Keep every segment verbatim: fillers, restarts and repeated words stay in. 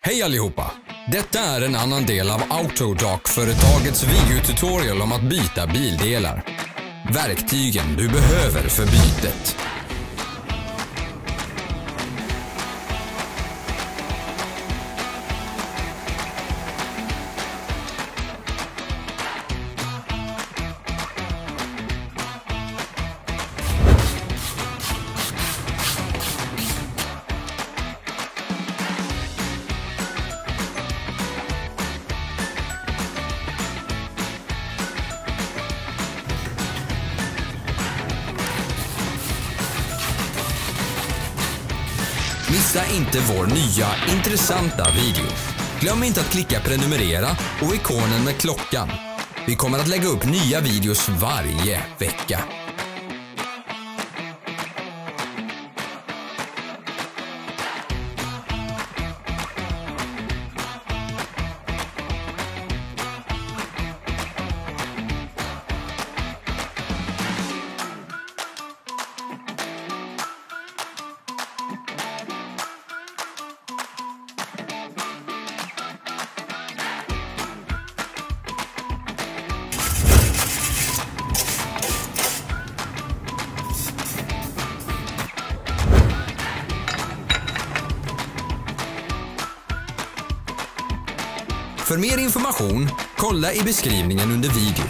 Hej allihopa! Detta är en annan del av Autodoc-företagets videotutorial om att byta bildelar. Verktygen du behöver för bytet. Missa inte vår nya, intressanta video. Glöm inte att klicka prenumerera och ikonen med klockan. Vi kommer att lägga upp nya videos varje vecka. För mer information, kolla i beskrivningen under videon.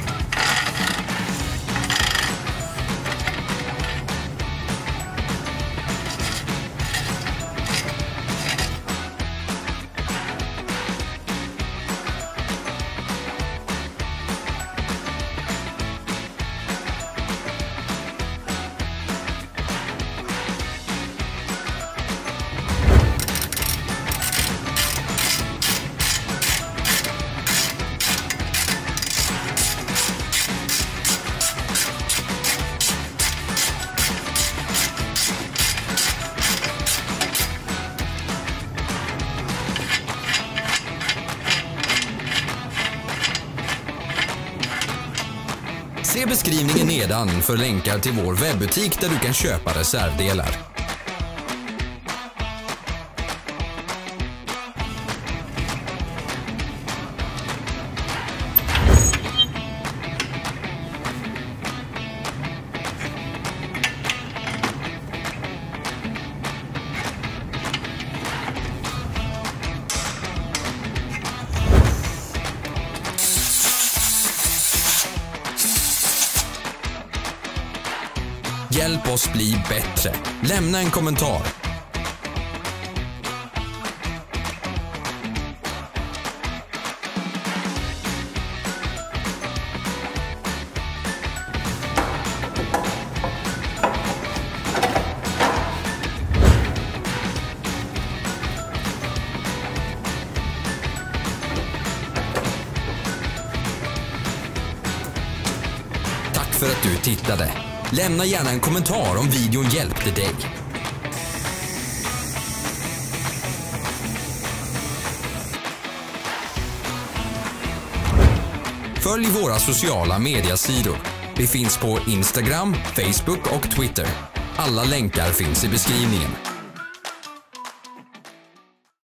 Se beskrivningen nedan för länkar till vår webbutik där du kan köpa reservdelar. Hjälp oss bli bättre. Lämna en kommentar. Tack för att du tittade. Lämna gärna en kommentar om videon hjälpte dig. Följ våra sociala mediesidor. Vi finns på Instagram, Facebook och Twitter. Alla länkar finns i beskrivningen.